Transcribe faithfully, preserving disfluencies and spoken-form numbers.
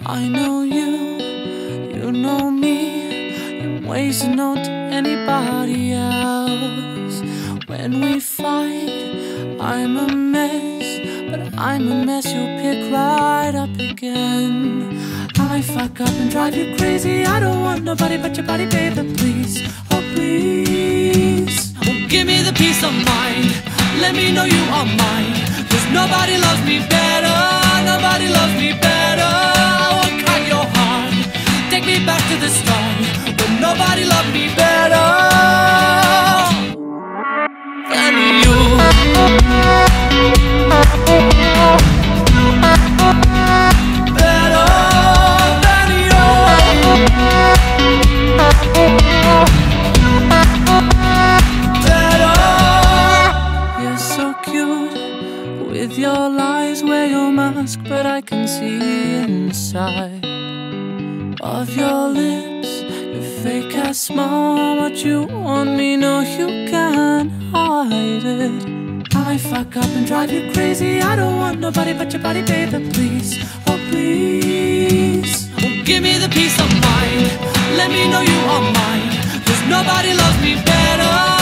I know you, you know me, in ways unknown to anybody else. When we fight, I'm a mess, but I'm a mess you'll pick right up again. I fuck up and drive you crazy, I don't want nobody but your body, baby, please. Oh please, oh, give me the peace of mind, let me know you are mine. Cause nobody loves me better, nobody loves me better. I won't cut your heart, take me back to the start, when nobody loved me better than you. Better than you. Better. You're so cute with your lies, wear your mask, but I can see inside of your lips. Your fake ass smile, but you want me, no you can't hide it. I fuck up and drive you crazy, I don't want nobody but your body, baby, please. Oh please, oh, give me the peace of mind, let me know you are mine. Cause nobody loves me better.